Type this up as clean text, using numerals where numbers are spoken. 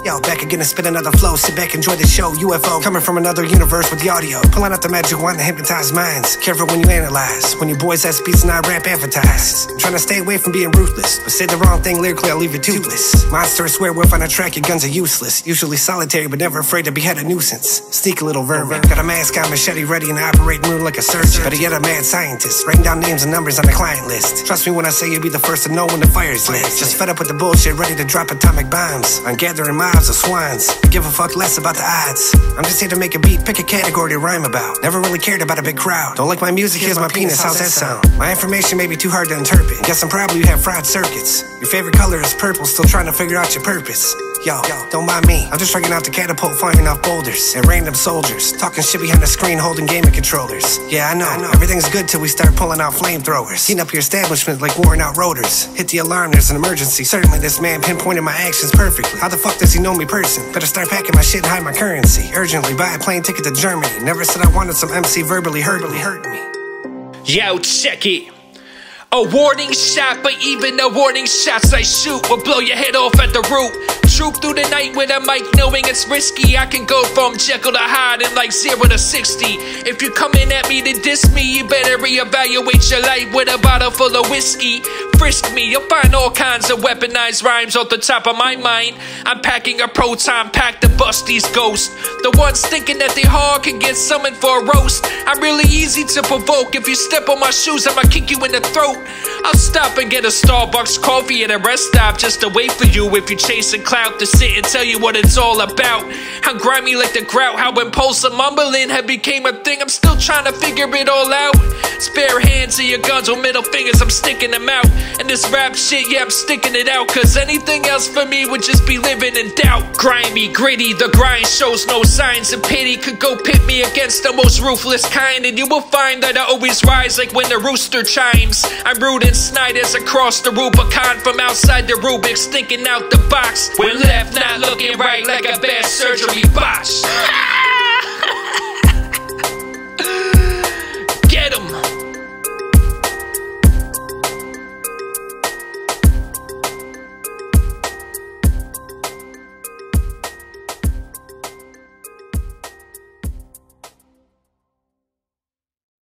Yo, back again to spit another flow. Sit back, enjoy the show. UFO coming from another universe with the audio. Pulling out the magic wand to hypnotize minds. Careful when you analyze. When your boys have beats and I rap advertise. Trying to stay away from being ruthless, but say the wrong thing lyrically, I'll leave you toothless. Monster swear wolf on a track, your guns are useless. Usually solitary, but never afraid to behead a nuisance. Sneak a little vermin. Got a mask on, machete ready, and I operate room like a surgeon. Better yet, a mad scientist. Writing down names and numbers on the client list. Trust me when I say you'll be the first to know when the fire's lit. Just fed up with the bullshit, ready to drop atomic bombs on gathering mobs of swans. Give a fuck less about the odds. I'm just here to make a beat, pick a category to rhyme about. Never really cared about a big crowd. Don't like my music, here's my penis, how's that sound? My information may be too hard to interpret. Guess I'm probably you have fried circuits. Your favorite color is purple, still trying to figure out your purpose. Yo, don't mind me. I'm just trying out the catapult, firing off boulders at random soldiers. Talking shit behind the screen, holding gaming controllers. Yeah, I know. Everything's good till we start pulling out flamethrowers. Heating up your establishment like wearing out rotors. Hit the alarm, there's an emergency. Certainly this man pinpointed my actions perfectly. How the fuck does he know me person? Better start packing my shit and hide my currency. Urgently buy a plane ticket to Germany. Never said I wanted some MC verbally hurting me. Yo, check it. A warning shot, but even the warning shots I shoot will blow your head off at the root. Troop through the night with a mic knowing it's risky. I can go from Jekyll to Hyde in like 0 to 60. If you're coming at me to diss me, you better reevaluate your life with a bottle full of whiskey. Frisk me, you'll find all kinds of weaponized rhymes off the top of my mind. I'm packing a proton pack to bust these ghosts. The ones thinking that they hard can get summoned for a roast. I'm really easy to provoke. If you step on my shoes, I'ma kick you in the throat. I'll stop and get a Starbucks coffee at a rest stop just to wait for you. If you're chasing clout, to sit and tell you what it's all about. I'm grimy like the grout, how impulsive mumbling had became a thing. I'm still trying to figure it all out. Spare hands of your guns with middle fingers, I'm sticking them out. And this rap shit, yeah, I'm sticking it out. Cause anything else for me would just be living in doubt. Grimy, gritty, the grind shows no signs of pity. Could go pit me against the most ruthless kind, and you will find that I always rise like when the rooster chimes. I'm rude and snide as I cross the Rubicon from outside the Rubik's, thinking out the box. When left not looking right like a bad surgery botch.